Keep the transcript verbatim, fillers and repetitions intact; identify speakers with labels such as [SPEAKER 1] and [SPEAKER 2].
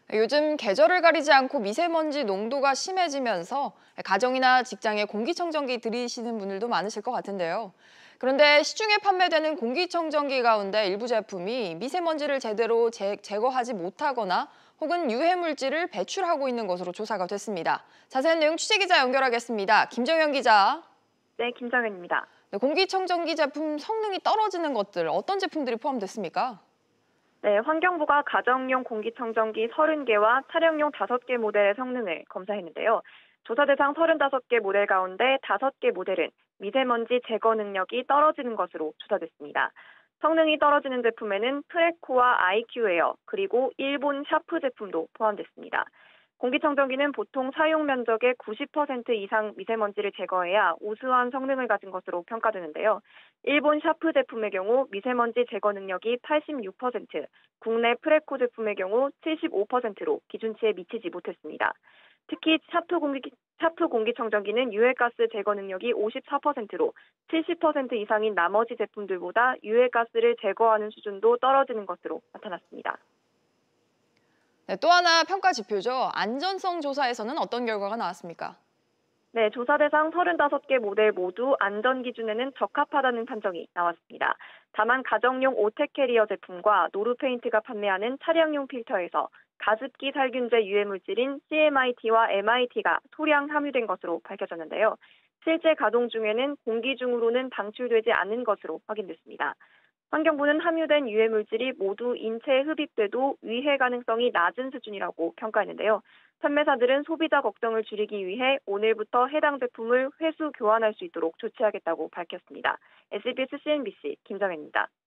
[SPEAKER 1] 요즘 계절을 가리지 않고 미세먼지 농도가 심해지면서 가정이나 직장에 공기청정기 들이시는 분들도 많으실 것 같은데요. 그런데 시중에 판매되는 공기청정기 가운데 일부 제품이 미세먼지를 제대로 제, 제거하지 못하거나 혹은 유해물질을 배출하고 있는 것으로 조사가 됐습니다. 자세한 내용 취재기자 연결하겠습니다. 김정현 기자.
[SPEAKER 2] 네, 김정현입니다.
[SPEAKER 1] 네, 공기청정기 제품 성능이 떨어지는 것들 어떤 제품들이 포함됐습니까?
[SPEAKER 2] 네, 환경부가 가정용 공기청정기 서른 개와 차량용 다섯 개 모델의 성능을 검사했는데요. 조사 대상 서른다섯 개 모델 가운데 다섯 개 모델은 미세먼지 제거 능력이 떨어지는 것으로 조사됐습니다. 성능이 떨어지는 제품에는 프레코와 아이큐에어, 그리고 일본 샤프 제품도 포함됐습니다. 공기청정기는 보통 사용 면적의 구십 퍼센트 이상 미세먼지를 제거해야 우수한 성능을 가진 것으로 평가되는데요. 일본 샤프 제품의 경우 미세먼지 제거 능력이 팔십육 퍼센트, 국내 프레코 제품의 경우 칠십오 퍼센트로 기준치에 미치지 못했습니다. 특히 샤프 공기, 샤프 공기청정기는 유해가스 제거 능력이 오십사 퍼센트로 칠십 퍼센트 이상인 나머지 제품들보다 유해가스를 제거하는 수준도 떨어지는 것으로 나타났습니다.
[SPEAKER 1] 네, 또 하나 평가 지표죠. 안전성 조사에서는 어떤 결과가 나왔습니까?
[SPEAKER 2] 네, 조사 대상 서른다섯 개 모델 모두 안전 기준에는 적합하다는 판정이 나왔습니다. 다만 가정용 오텍 캐리어 제품과 노르페인트가 판매하는 차량용 필터에서 가습기 살균제 유해 물질인 씨엠아이티와 엠아이티가 소량 함유된 것으로 밝혀졌는데요. 실제 가동 중에는 공기 중으로는 방출되지 않은 것으로 확인됐습니다. 환경부는 함유된 유해 물질이 모두 인체에 흡입돼도 위해 가능성이 낮은 수준이라고 평가했는데요. 판매사들은 소비자 걱정을 줄이기 위해 오늘부터 해당 제품을 회수 교환할 수 있도록 조치하겠다고 밝혔습니다. 에스비에스 씨엔비씨 김정혜입니다.